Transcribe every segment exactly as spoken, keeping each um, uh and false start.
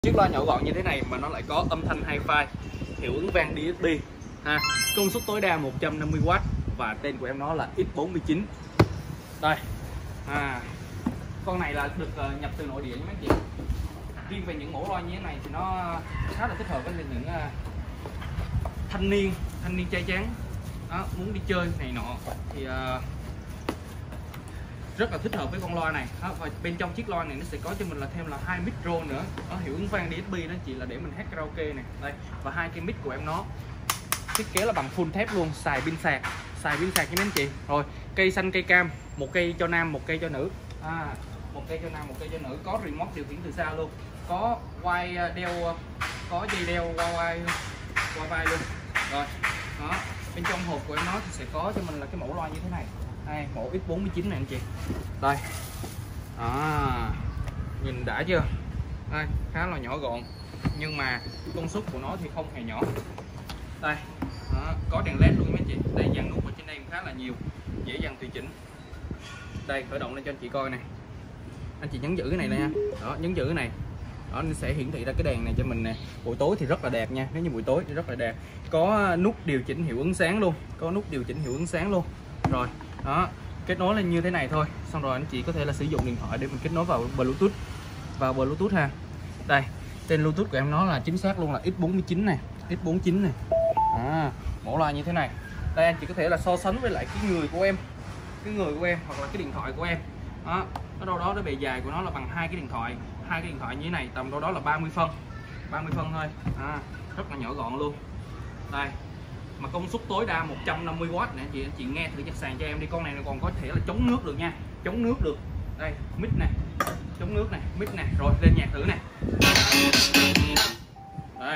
Chiếc loa nhỏ gọn như thế này mà nó lại có âm thanh hi-fi, hiệu ứng vang đê ét pê ha, công suất tối đa một trăm năm mươi oát và tên của em nó là X bốn mươi chín. Đây, à, con này là được uh, nhập từ nội địa nha mấy chị. Riêng về những mẫu loa như thế này thì nó khá là thích hợp với những uh, thanh niên, thanh niên trai tráng đó, muốn đi chơi này nọ thì uh, rất là thích hợp với con loa này đó. Và bên trong chiếc loa này nó sẽ có cho mình là thêm là hai micro nữa đó, hiệu ứng vang đê ét pê đó chỉ là để mình hát karaoke này đây, và hai cái mic của em nó thiết kế là bằng full thép luôn, xài pin sạc xài pin sạc nha mấy anh chị. Rồi cây xanh cây cam, một cây cho nam một cây cho nữ, à, một cây cho nam một cây cho nữ, có remote điều khiển từ xa luôn, có quay đeo, có dây đeo qua vai qua vai luôn. Rồi đó, bên trong hộp của em nó thì sẽ có cho mình là cái mẫu loa như thế này. Đây, mẫu X bốn mươi chín này anh chị. Đây. À, nhìn đã chưa? Đây, khá là nhỏ gọn nhưng mà công suất của nó thì không hề nhỏ. Đây. Đó, có đèn led luôn mấy anh chị. Đây, dàn nút ở trên đây khá là nhiều, dễ dàng tùy chỉnh. Đây, khởi động lên cho anh chị coi này. Anh chị nhấn giữ cái này nè. Đó, nhấn giữ cái này. Đó, nó sẽ hiển thị ra cái đèn này cho mình nè. Buổi tối thì rất là đẹp nha, nếu như buổi tối thì rất là đẹp. Có nút điều chỉnh hiệu ứng sáng luôn, có nút điều chỉnh hiệu ứng sáng luôn. Rồi, đó, kết nối lên như thế này thôi. Xong rồi anh chị có thể là sử dụng điện thoại để mình kết nối vào Bluetooth, vào Bluetooth ha. Đây, tên Bluetooth của em nó là chính xác luôn là X bốn mươi chín này, X bốn mươi chín này. À, mẫu loa như thế này. Đây, anh chị có thể là so sánh với lại cái người của em, cái người của em hoặc là cái điện thoại của em. Đó, nó đâu đó cái bề dài của nó là bằng hai cái điện thoại, hai cái điện thoại như thế này, tầm đâu đó là ba mươi phân, ba mươi phân thôi. À, rất là nhỏ gọn luôn. Đây, mà công suất tối đa một trăm năm mươi oát nè anh chị. Anh chị nghe thử giật sàn cho em đi, con này còn có thể là chống nước được nha, chống nước được. Đây, mic này, chống nước này, mic này. Rồi lên nhạc thử này. Đây.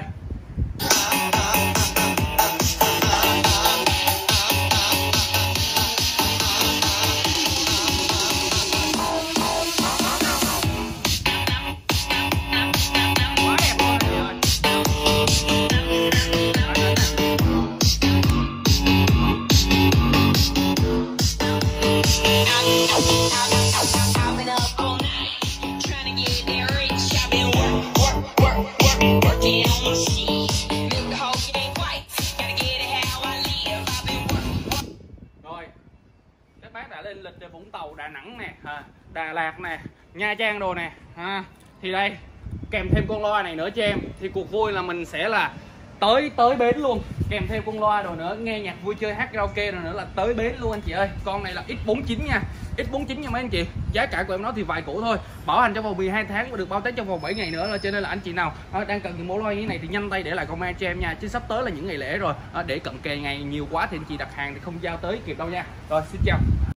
Lên lịch Vũng Tàu, Đà Nẵng nè, à, Đà Lạt nè, Nha Trang đồ nè, à, thì đây kèm thêm con loa này nữa cho em thì cuộc vui là mình sẽ là tới tới bến luôn, kèm thêm con loa rồi nữa, nghe nhạc vui chơi hát karaoke rồi nữa là tới bến luôn anh chị ơi. Con này là X bốn mươi chín nha, X bốn mươi chín nha mấy anh chị. Giá cả của em nó thì vài củ thôi, bảo hành trong vòng mười hai tháng và được bao test trong vòng bảy ngày nữa, cho nên là anh chị nào đang cần những mẫu loa như thế này thì nhanh tay để lại comment cho em nha, chứ sắp tới là những ngày lễ rồi, để cận kề ngày nhiều quá thì anh chị đặt hàng thì không giao tới kịp đâu nha. Rồi xin chào.